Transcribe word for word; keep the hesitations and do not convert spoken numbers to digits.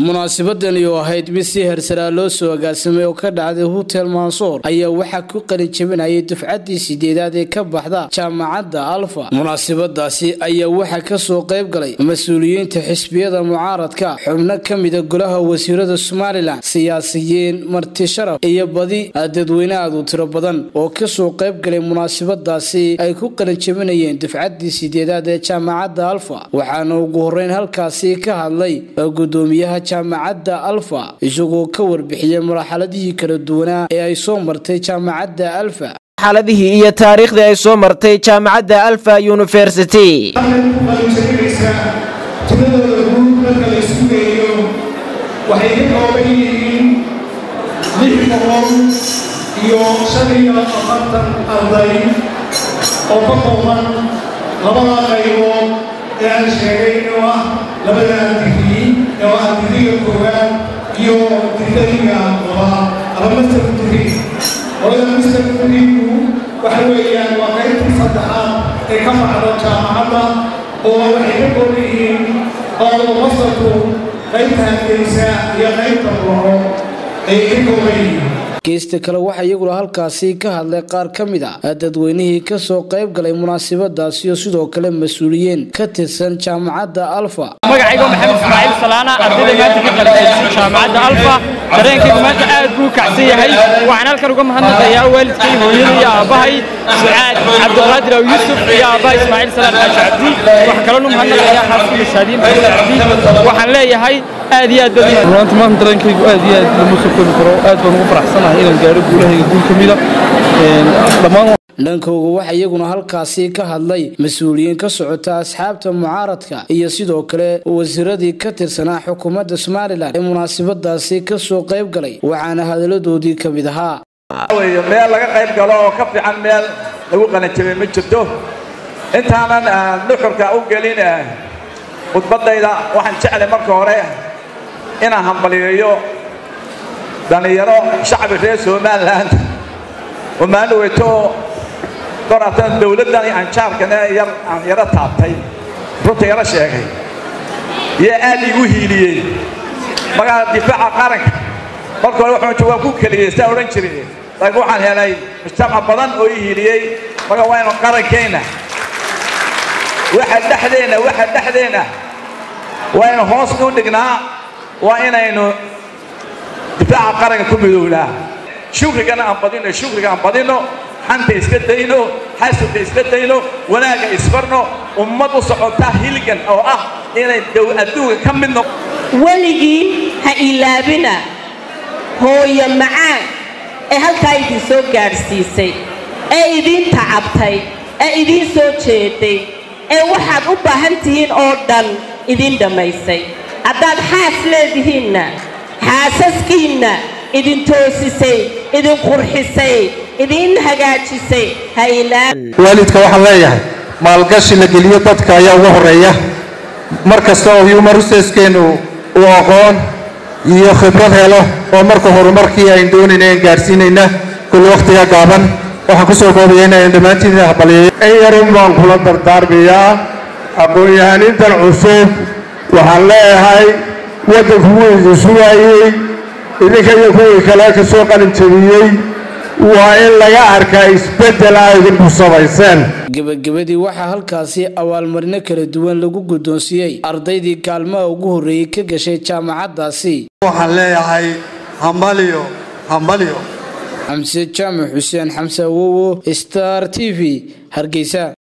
munaasabaddan iyo ahayd mid si hersara loo soo agaasimay oo ka dhacday Hotel Mansour ayaa waxa ku qalin jabinayay dufcadii sideedaad ee ka baxda jaamacadda Alfa. munaasabadaasi ayaa waxa ka soo qayb galay mas'uuliyiinta xisbiyada mucaaradka, xubno kamid ah golaha wasiirada Somaliland, siyaasiyiin, marti sharaf iyo badi dadweyne aad u tiro badan oo ka soo qayb galay munaasabadaasi ay ku qalin jabinayeen dufcadii sideedaad ee jaamacadda Alfa. waxaana ugu horeyn halkaasi ka hadlay gudoomiyaha jaamacadda Alfa isagoo ka warbixiyay marxaladihii kala duwanaa ee ay soo martay jaamacadda Alfa. marxaladihii iyo taariikhdii ay soo martay jaamacadda Alfa University. waxay ka kooban yihiin lix boqol iyo shan iyo afartan arday oo ka kooban labada qaybood ee aan sheegay oo ah labada digrii oo ah digriga koowaad iyo digriga labaad ama master degree. labada master degree-ku waxa weeyaan waa qaybtii saddexaad ee ka baxda jaamacadda oo waxay ka kooban yihiin oo masterku qaybta hargeysa iyo qaybta burco ay ka kooban yihiin. geesta kale waxa iyaguna halkaasi ka hadlay qaar ka mid ah dadweynihii ka soo qayb galay munaasabadaasi iyo sidoo kale mas'uuliyiin ka tirsan jaamacadda Alfa. magacaygu maxamed ismaaciil salaana ardayda maanta ka qaybqaatay jaamacadda Alfa. dareenkaygu maanta aad buu kacsan yahay. waxaan halkan uga mahadnaqayaa waalidkay, hooyadii iyo aabahay Sucaad Cabdiqaadir oo Yuusuf iyo aabahay Ismaaciil Salaan Xaaji Cabdi. waxaan kaloo mahadnaqayaa xaaskii Shaadiin Cabdi. waxaan leeyahay aad iyo aad baan maanta maanta dareenkaygu aad iyo aad lama soo koobi karo. aad baan ugu faraxsanahay inaan gaaro guulahayga guul ka mid ah dhammaan. dhankooda waxa iyaguna halkaasi ka hadlay mas'uuliyiin ka socota asxaabta mucaaradka iyo sidoo kale wasiiradii ka tirsanaa xukuumadda Somaliland ee munaasabadaasi ka soo qayb galay. waxaana hadaladoodii ka mid ahaa meel laga qayb galo oo ka fiican meel lagu qalanjabay ma jirto. intaanan nuxurka u gelin khudbadayda waxaan jeclay marka hore inaan hambaliyeeyo dhalinyaro shacbi reer Somaliland oo maanweeto qoratan dawladdan aan jaarkana yar aan yara taabtay runta yara sheegay iyo aad igu hiiliyay magaca difaaca qaranka. marka hore waxaan joogaa ku kaliyay saa oran jiray laakiin waxaan helay mujtamac badan oo ii hiiliyay. marka waa inaan qarankeena waxa dhaxdeena waxa dhaxdeena waa in hoos u dhignaa, waa inaynu difaaca qaranka ku midownaa. shukrigana aan badino shukriga aan badino xanta iska dayno xasuuqa iska dayno wanaaga isbarno ummad u socota hilgan oo ah inay dawladdu ka mid noqoto. waligii ha ilaabina hooyo macaan ee halkaa idin soo gaarsiisay, ee idin tacabtay, ee idin soo jeeday, ee waxaad u baahan tihiin oo dhan idin dhamaysay. haddaad xaas leedihiinna xaasaskiinna idin toosisay, idin qurxisay, idin hagaajisay. haylaan waalidka waxaan leeyahay maalgashi la geliyo dadka ayaa ugu horeeya. markasta oo human resource-keenu uu aqoon iyo khibrad helo oo marka horumarkii aynu doonayna aan gaarsiinayna kul waqtiga gaaban. waxaan ku soo koobaya inaan dhammaantiin hambaliyeeyo. in yarin baan kula dardaarmayaa aqoon-yahanintan cusub. waxaan leeyahay waddanku wuu idin sugayey, idinka iyo kuwii kale ka soo qalin jabiyey waa in laga arkaa isbeddel ay idinku samayseen. gabagabadii waxaa halkaasi abaalmarino kala duwan lagu guddoonsiiyey ardaydii kaalmaha ugu horreeyey ka gashay jaamacaddaasi. waxaan leeyahay hambaliyo hambaliyo. xamse jaamac xuseen xamse awowo, Star T V, Hargeysa.